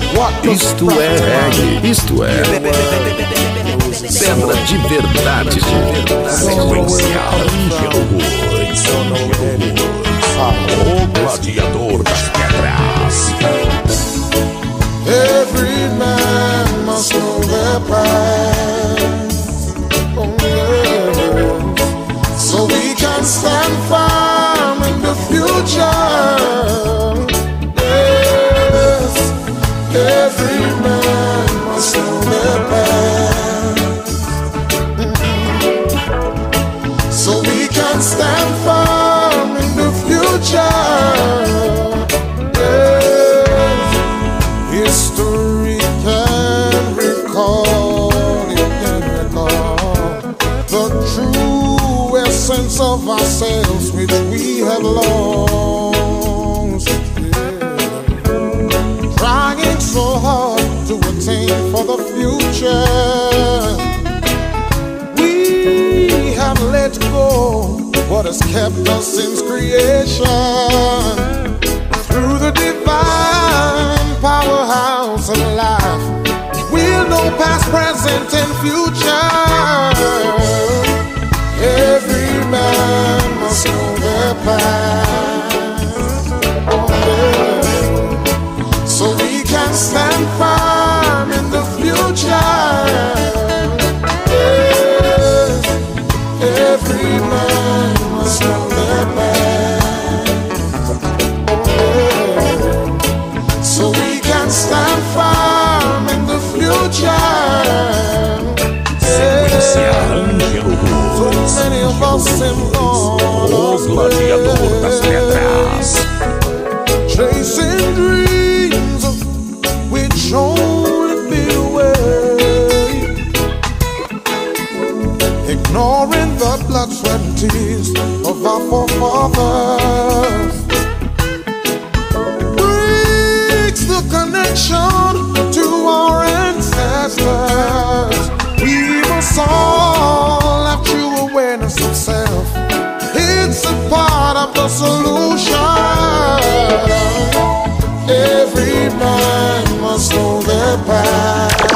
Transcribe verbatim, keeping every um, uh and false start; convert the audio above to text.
Isto é reggae, isto é pedra de verdade. Sequência Ângelo Woods, o gladiador das pedras. Every man must know their price, oh, yeah. So we can stand firm in the future. Yes, every man must know their price, mm-hmm. So we can stand firm in the future. History can recall, it can recall the true essence of ourselves which we have lost. Yeah. Trying so hard to attain for the future, we have let go what has kept us since creation. Through the divine powerhouse of life, we'll know past, present, and future. Every man must know their past, oh, yeah. So we can stand firm in the future. Yes, every man must know their past, oh, yeah. So we can stand firm in the future. Sequência Ângelo Woods, So many of us have gone o gladiador das pedras. chasing dreams which only be away, ignoring the blood, sweat, and tears of our forefathers. Breaks the connection to our ancestors. We must all have true awareness of self. It's a part of the solution. Every man must know their path.